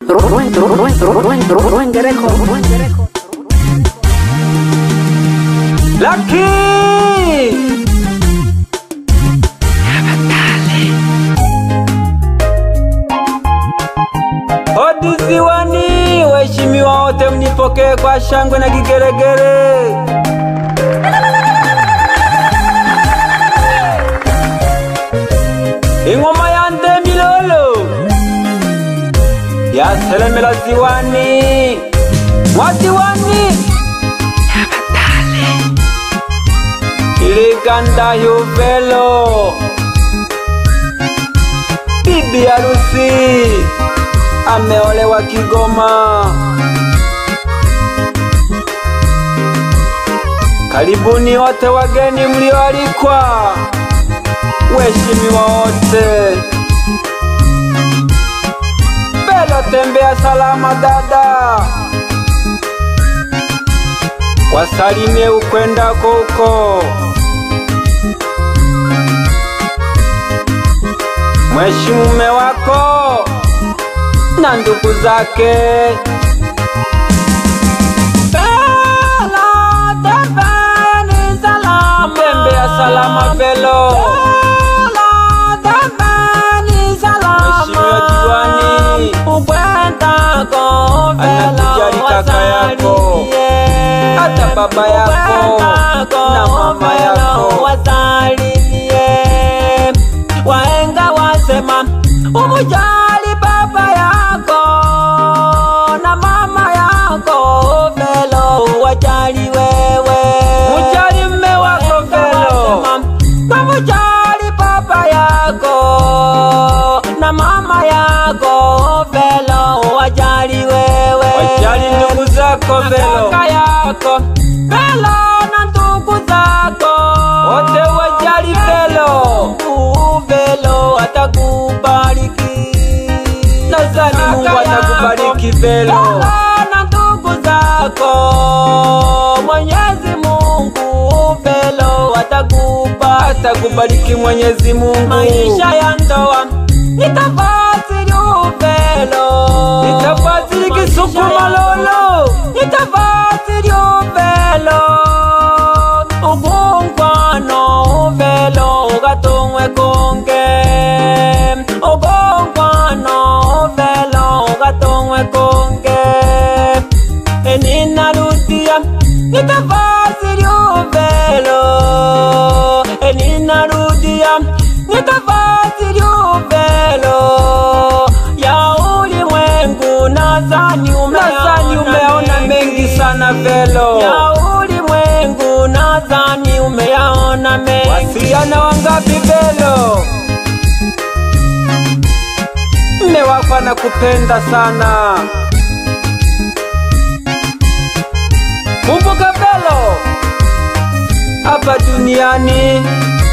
Lucky Odiziwani, waheshimiwa wote mnipokee kwa shangwe na kigeregere. Ingoma ya Ndemilolo ya Selemela Ziwani, Mwaziwani Iliganda Yuvelo, bibi harusi ameolewa Kigoma. Karibuni wote wageni mlioalikwa, waheshimiwa wote. Belo tembea salama dada, wasalimie ukwendako huko. Mheshimu mume wako na ndugu zake. Belo tembea salama, tembea salama Belo. Belo tembea salama, Mheshimiwa Diwani ukwendako Belo, kaka yako hata baba yako na mama yako wasalimie. Wahenga wasema umujali baba yako na mama yako Belo, wajali wewe. Mujali mme wako Belo, umujali baba yako na mama yako Belo, wajali wewe. Wajali ndugu zako Belo, kaka yako Belo na ndugu zako wote wajali Belo. Belo atakubariki, nadhani Mungu atakubariki Belo na ndugu zako. Mwenyezi Mungu Belo atakubariki Mwenyezi Mungu. Maisha ya ndoa nitafasiri Belo, nitafasiri Kisukuma lolo, nitafasiri Belo. Ugongwano Belo gatongwe konge, ugongwano Belo gatongwe konge. Eninarudia nitafasiri Belo, eninarudia nitafasiri Belo. Ya ulimwengu nadhani umeona mengi sana Belo. Ya ulimwengu nadhani umeona mengi. Wasichana wangapi Belo? Mme wako anakupenda sana. Kumbuka Belo, hapa duniani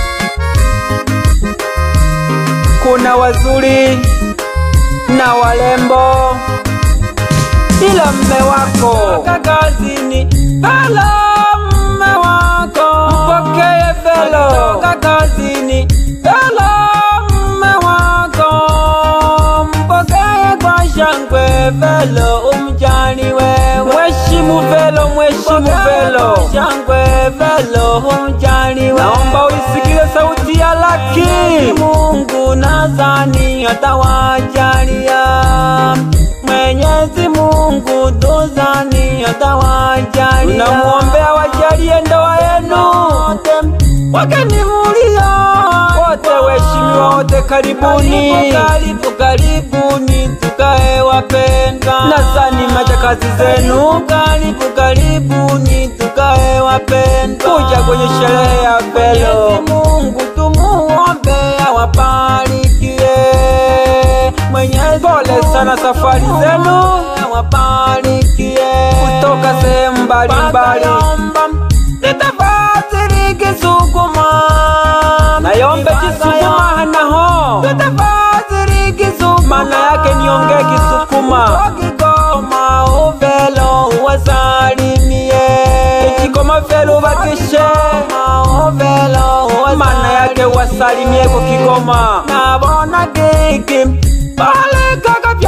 kuna wazuri na walembo, ila mme wako kazini Belo, mme wako mpokee Belo kazini Belo, mme wako mpokee kwa shangwe Belo, umjali wewe. Mheshimu Belo, mheshimu Belo, shangwe Belo, umjali wewe. Naomba uisikile sauti ya Lucky. Mungu nadhani atawajalia, Mwenyezi Mungu dozani atawajalia. Tunamuombea wajalie ndoa yenu, wageni mulio wote, waheshimiwa wote, karibuni. Karibuni tukae wapendwa, nadhani majakazi zenu. Karibuni tukae wapendwa, kuja kwenye sherehe ya Belo. Mungu tumuombe awabarikie. Mwenyezi pole sana safari zenu, awabarikie kutoka sehemu mbalimbali. Nitafasiri Kisukuma, nayombe Kisukuma hanaho. Nitafasiri Kisukuma, maana yake niongee Kisukuma. Kigoma Belo wasalimie, Kigoma Belo bakishe Belo, maana yake wasalimie kwa Kigoma. Nabona kiki pale kaka vyana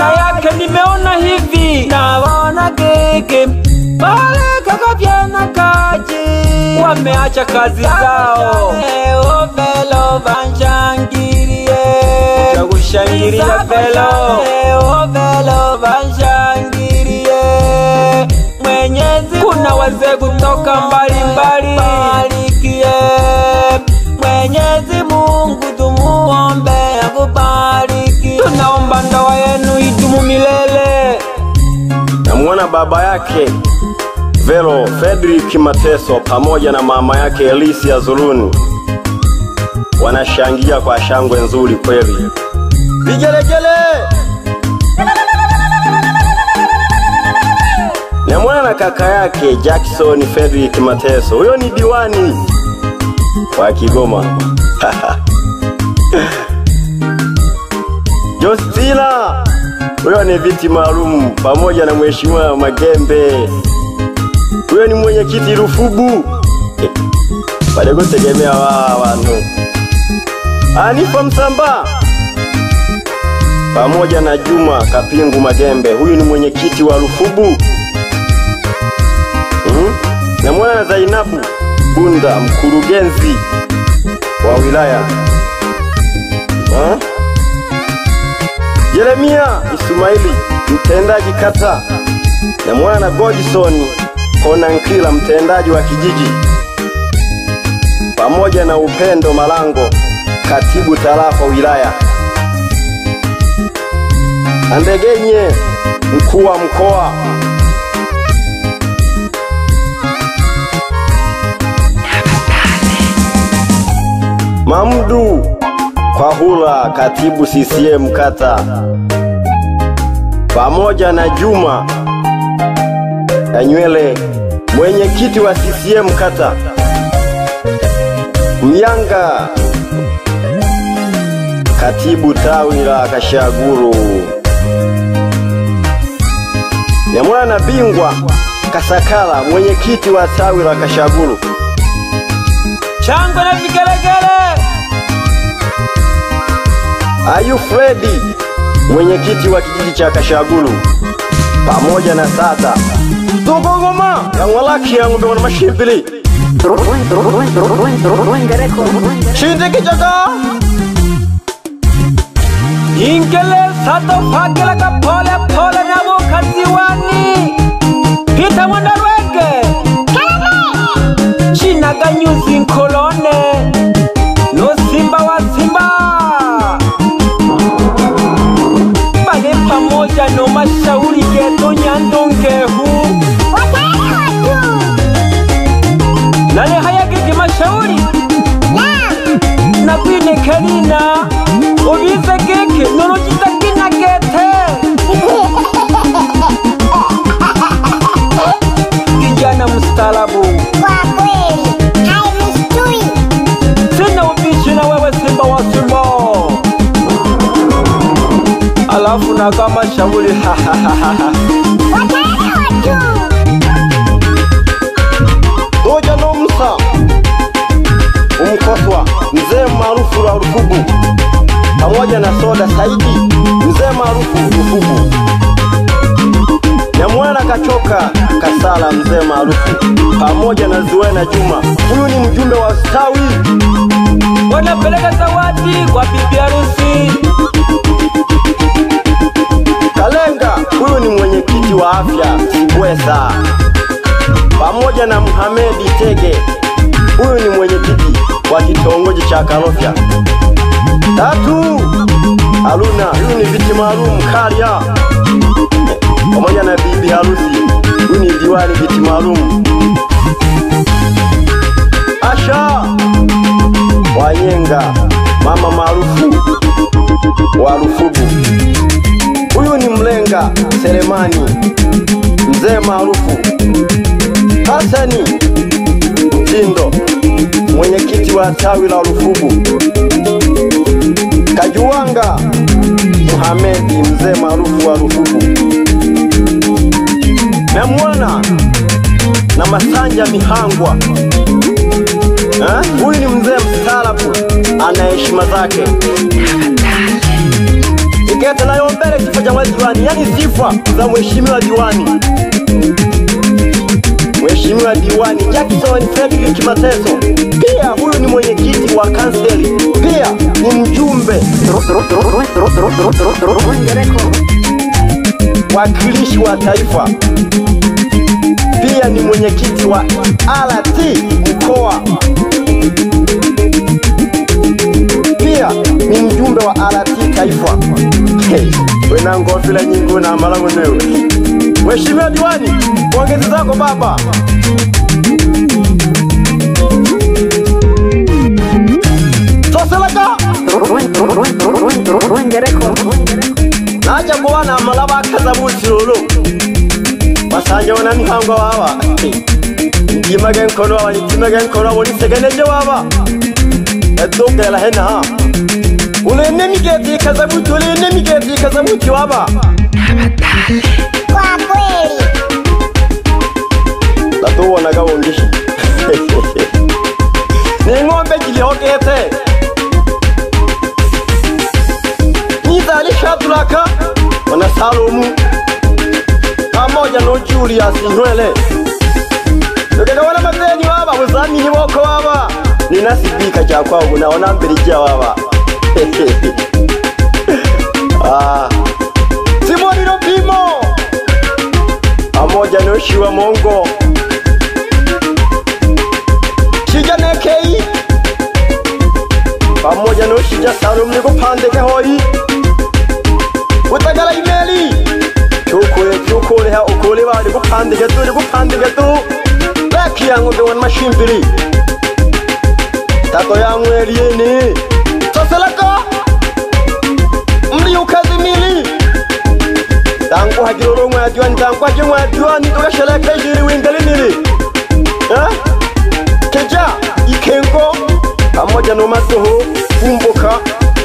maana yake nimeona hivi. Naona keke pale kakavyana kaji, wameacha kazi zao. Velo vanshangirie, kushangiria velo. Velo vanshangirie Mwenyezi. Kuna wazee kutoka mbalimbali, barikie Mwenyezi Mungu, tumuombe akubariki. Tunaomba ndoa yenu idumu milele. Namuona baba yake Velo Fredrick Mateso pamoja na mama yake Elisia Zuluni wanashangilia kwa shangwe nzuri kweli. Vigelegele! Namuona na kaka yake Jackson Fredrick Mateso, huyo ni diwani wa Kigoma. Jostila, huyo ni viti maalum pamoja na Mheshimiwa Magembe, huyo ni mwenyekiti Rufubu. Bado kutegemea wanu Anifa Msamba pamoja na Juma Kapingu Magembe, huyu ni mwenyekiti wa Rufubu. Namuona na Zainabu Bunda, mkurugenzi wa wilaya. Jeremia Ismaili, mtendaji kata. Namuona na Godson Konankila, mtendaji wa kijiji, pamoja na Upendo Malango, katibu tarafa wilaya. Andegenye, mkuu wa mkoa. Mamdu Kwahula, katibu CCM kata, pamoja na Juma Anywele, mwenyekiti wa CCM kata. Myanga, katibu tawi la Kashaguru. Namuona na Bingwa Kasakala, mwenyekiti wa tawi la Kashaguru. Shangwe na vigelegele! Ayu Fredi, mwenyekiti wa kijiji cha Kashaguru, pamoja na Sata Tugongoma ya Mwalaki ya Ngombe na Mashimbili. Shinde kichaka Ingele Sato Pagela ka pole pole na mukaziwani Pita Mwandarwege Chinaga Nyuzi Nkolone no Simba wa Simba Bale pamoja no Mashauri Geto Nyandongehu Nale hayagiki Mashauri na kwine Karina Obize keke nolojita kina gete Kijana mstalabu Kwa kweli, haimistui. Sina ubishi na wewe Simba wa Simba. Alafu na kama Shauri Wataelewa tu. Doja no Musa Umkoswa, mzee maarufu wa Rufubu, pamoja na Soda Saidi, mzee maarufu Rufubu. Namuona Kachoka Kasala, mzee maarufu, pamoja na Zuena Juma, huyu ni mjumbe wa stawi. wanapeleka zawadi kwa bibi harusi. Kalenga, huyu ni mwenyekiti wa afya Sibwesa, pamoja na Muhamedi Tege, huyu ni mwenyekiti wa kitongoji cha Karofya. Tatu Aluna, huyu ni viti maalum Karia, pamoja na bibi harusi, huyu ni diwani viti maalum. Asha Wanyenga, mama maarufu wa Rufubu, huyu ni Mlenga Selemani, mzee maarufu. Hasani Mtindo, mwenyekiti wa tawi la Rufubu. Kajuwanga Muhamedi, mzee maarufu wa Rufubu. Namuona na Masanja Mihangwa, huyu ni mzee mstaarabu, ana heshima zake. Gete nayo mbele kifo cha diwani, yani sifa za mheshimiwa diwani. Mheshimiwa diwani Jackson Frederick Mateso. Pia huyu ni mwenyekiti wa kanseli. Pia ni mjumbe wakilishi wa taifa. Pia ni mwenyekiti wa RT mkoa. Pia ni mjumbe wa RT taifa. Wena ngofila nyingi na malango newe. Mheshimiwa diwani, pongezi zako baba. Soselaka naja kuwana amalaba kazabuti lolo basanje wana mihango baba. Ndimage nkono baba, ndimage nkono boni segeneje baba. Edogela hena ha. Ule nemigeti kazabuti, ule nemigeti kazabuti baba. Kwa kweli. Lato wana gawongishi. Ni ngombe jilihokete. Nizali Shadraka wana Salomu pamoja no Julius Nywele. Nokeka wana mazeni baba, uzamini wako baba. Ninasibika cha kwao unaona mbelejia baba. Simoni Lopimo pamoja no Shiwa Mongo. Shija Nekei pamoja no Shija Salomu niko pandeke hoi. Utagala imeli chukule ha ukule bali kupandike tu laki yangu ndo mashimbiri tato yangu elieni soselaka mli ukazimili tangu hagiroro mwa diwani tangu aje mwa diwani tukasheleka jiri wingalinili keja ikengo pamoja no masoho kumbuka.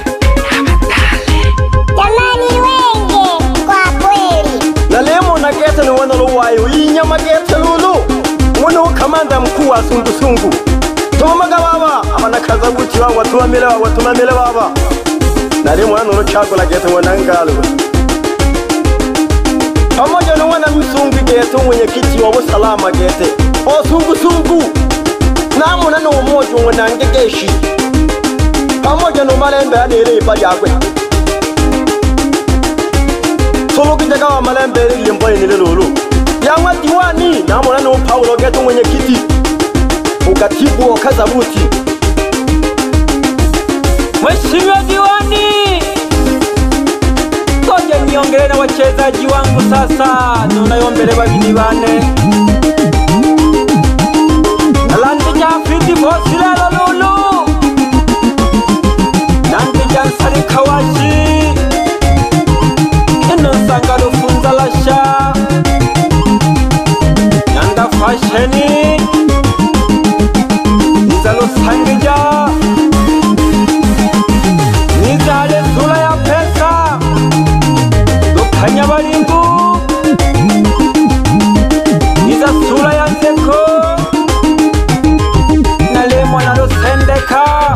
Jamani wenge kwa kweli. Na lemo na gete ni wana luwayo inyama gete lulu mwana kamanda mkuu wa sungu tomaga baba abana kazabuti wa watumamele baba. Na lemo no chago la gete wana ngalo pamoja na wana msungu gete mwenyekiti wa usalama gete o sungu na mwana no mojo wana ngegeshi pamoja no malembe anele pajagwe. Solo kijaka wa malembe limbo ni lolo yangwa diwani na mwana no Paulo geto mwenyekiti ukatibu wa kazabuti. Mheshimiwa diwani, ngoja niongele na wachezaji wangu sasa. Tunayombele babini bane alandi ja fiti bosila lolo nandi jansari kawashi eno sangalo funza lasha yanda fasheni nizalo sangija nizale sula ya pesa dokanya balingu niza sula ya nzeko nalemo nalo sendeka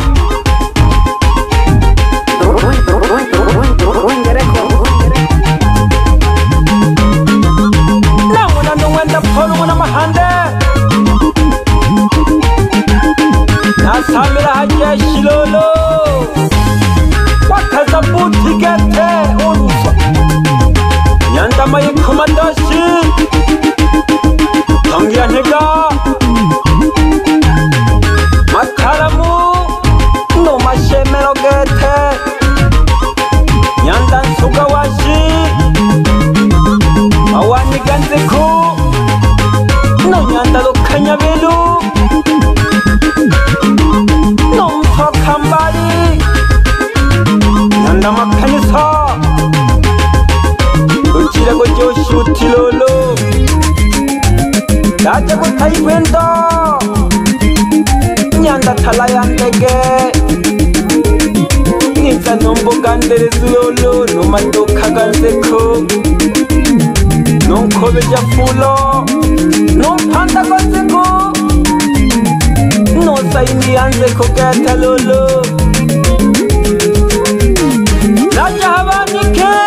namuna nungwenda polo muna mahande nasamira haja shilolo wakaza buti gete urufa nyanda mayi komandashi tongia ntega makaramu no mashemero gete nyanda nsuga washi awani ganzeko no nyanda lokanya belu no mtoka mbali nyanda makanisa uchile gojoshi utilolo daje gutaibendo nyanda tala ya ndege niza nombo gandere zulolo no madoka ganzeko no nkobe jafulo no mpanda ganzeko no saini yanzeko gata lolo naja habanike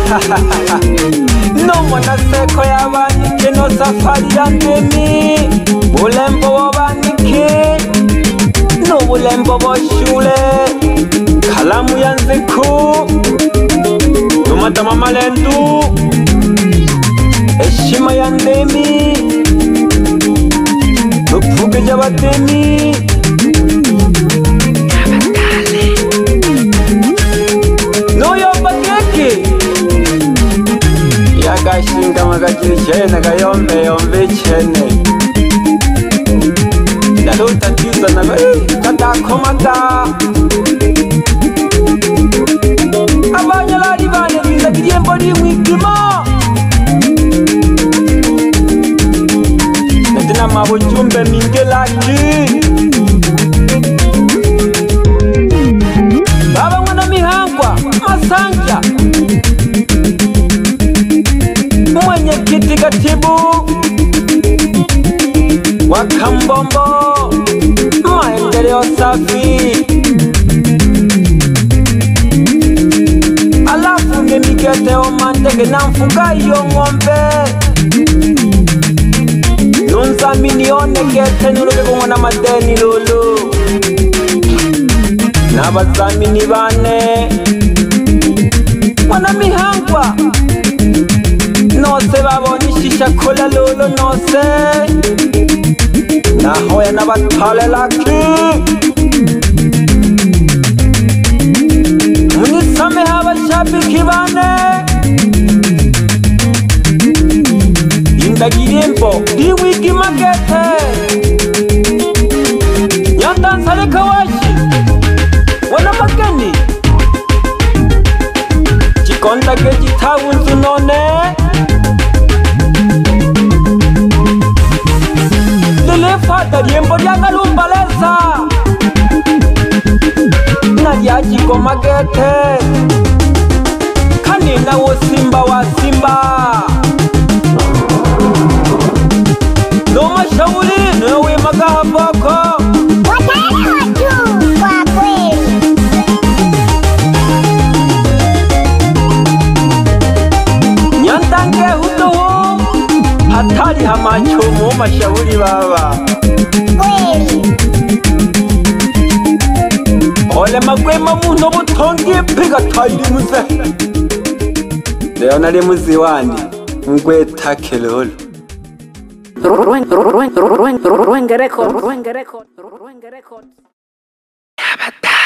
No mwana seko yabanike no safari ya ndemi bulembo wabanike no bulembo boshule kalamu ya nziku no matama malendu heshima ya ndemi no pfuge jabatemi no yomba keke yagashinga magakiri chene kayombe yombe chene ndaluta tiza na katakomata abanyalari bane bizagiriye mboni mwigimo ndina mabujumbe mingelaki baba mwana mihangwa masanja mwenye kiti katibu wakambombo maendeleo safi alafu ngemikete omandege na mfuga iyo ng'ombe nunzami nionekete nuluke kumwana madeni lulu n'abazamini bane mwana mihangwa nose babona ishisha kola lulu nose nahoya n'abatale laki munisame habashabiki bane indagirimbo iwigi magete nyandansale kawashi wana mageni chikondage chitawunzu none lilefata riembo lyakalumbalesa nalyajiko magete kanina wo simba wa simba no mashauri no wimagaha boko Wataelewa tu kwa kweli. nyandange hutoho hatari hamacho mu mashauri baba Kweli. ole magwema muno butongiye piga tayiri muze leo nari muzi wandi ngweta kelolo Ruenge record.